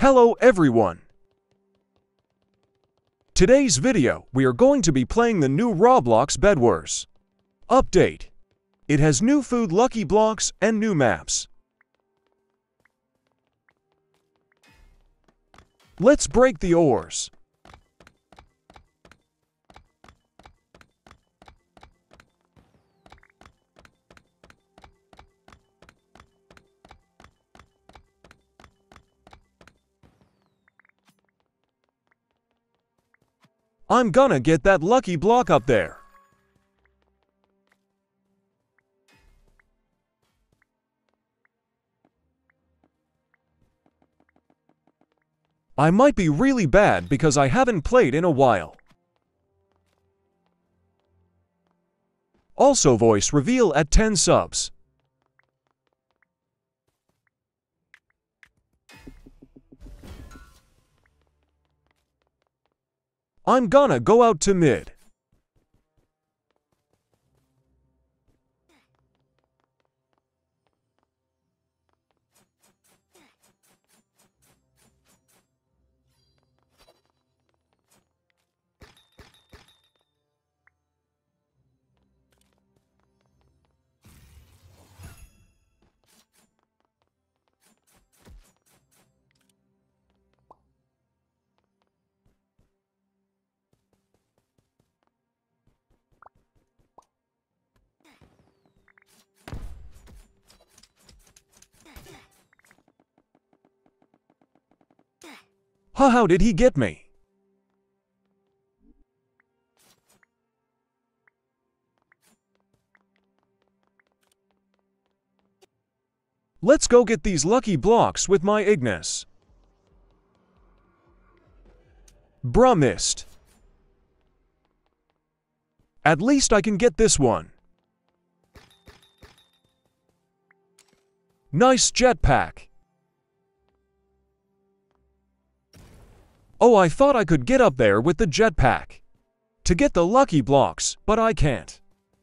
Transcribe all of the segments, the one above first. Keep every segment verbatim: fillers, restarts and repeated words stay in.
Hello everyone! Today's video, we are going to be playing the new Roblox Bed Wars. Update. It has new food lucky blocks and new maps. Let's break the ores. I'm gonna get that lucky block up there. I might be really bad because I haven't played in a while. Also voice reveal at ten subs. I'm gonna go out to mid. Huh, how did he get me? Let's go get these lucky blocks with my Ignis. Bruh, missed. At least I can get this one. Nice jetpack. Oh, I thought I could get up there with the jetpack to get the lucky blocks, but I can't.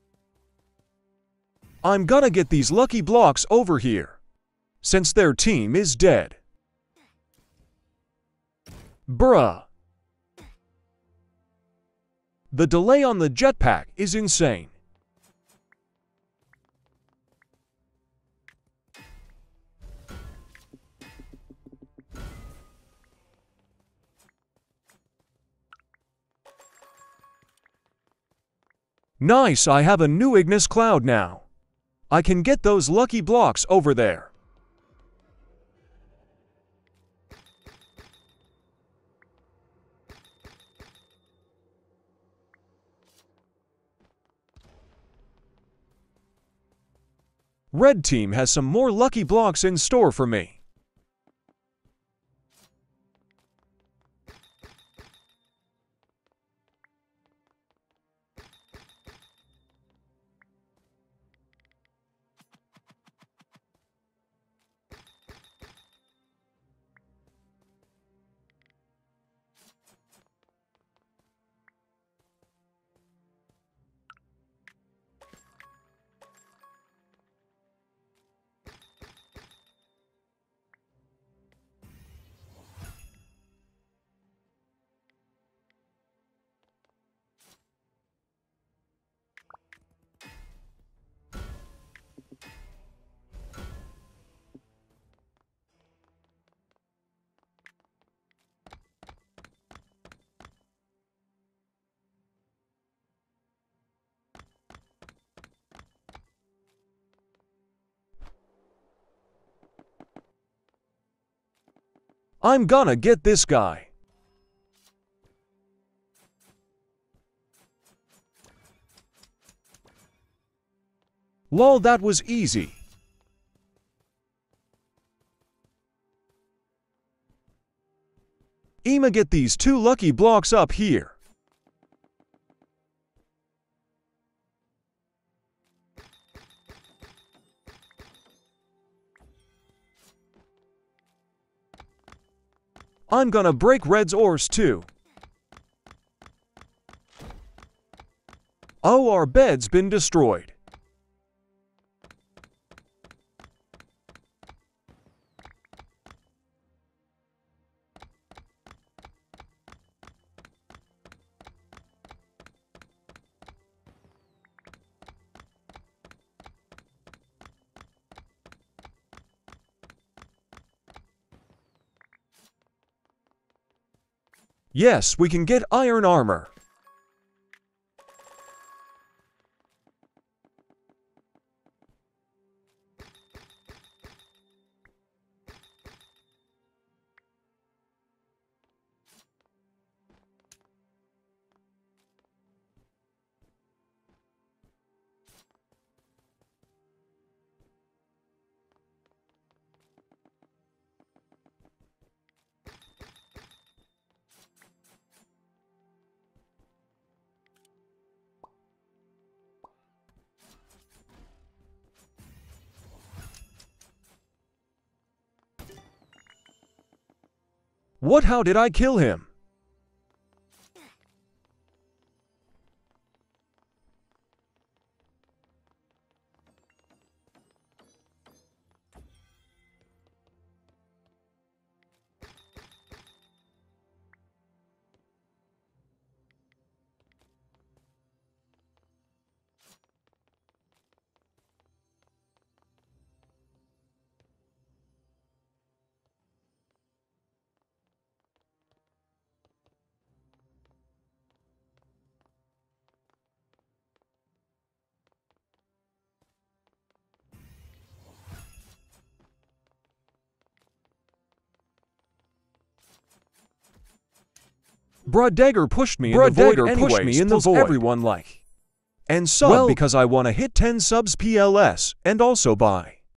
I'm gonna get these lucky blocks over here, since their team is dead. Bruh. The delay on the jetpack is insane. Nice, I have a new Ignis Cloud now. I can get those lucky blocks over there. Red team has some more lucky blocks in store for me. I'm gonna get this guy. Lol, that was easy. I'ma get these two lucky blocks up here. I'm gonna break Red's ores too. Oh, our bed's been destroyed. Yes, we can get iron armor. What? How did I kill him? Broad Dagger pushed me Broad in the void Dagger anyways, pushed me in the plus void. everyone like. And sub Well- because I want to hit ten subs P L S, and also buy.